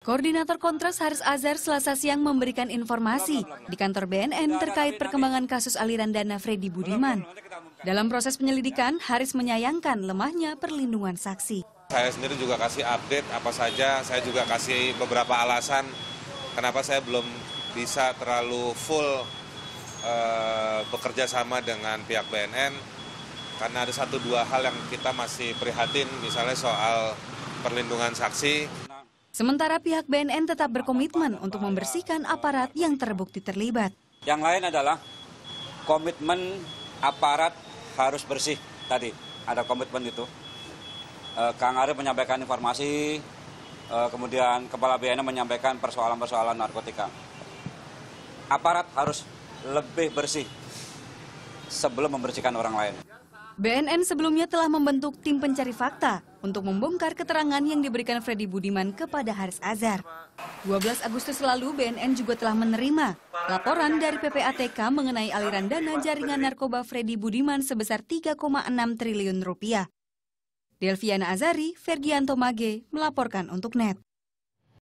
Koordinator Kontras Haris Azhar Selasa siang memberikan informasi di kantor BNN terkait perkembangan kasus aliran dana Freddy Budiman. Dalam proses penyelidikan, Haris menyayangkan lemahnya perlindungan saksi. Saya sendiri juga kasih update apa saja, saya juga kasih beberapa alasan kenapa saya belum bisa terlalu full bekerja sama dengan pihak BNN, karena ada 1-2 hal yang kita masih prihatin, misalnya soal perlindungan saksi. Sementara pihak BNN tetap berkomitmen untuk membersihkan aparat yang terbukti terlibat. Yang lain adalah komitmen aparat harus bersih. Tadi ada komitmen itu. Kang Arief menyampaikan informasi, kemudian Kepala BNN menyampaikan persoalan-persoalan narkotika. Aparat harus lebih bersih sebelum membersihkan orang lain. BNN sebelumnya telah membentuk tim pencari fakta untuk membongkar keterangan yang diberikan Freddy Budiman kepada Haris Azhar. 12 Agustus lalu BNN juga telah menerima laporan dari PPATK mengenai aliran dana jaringan narkoba Freddy Budiman sebesar 3,6 triliun rupiah. Delviana Azari, Fergianto Mage melaporkan untuk NET.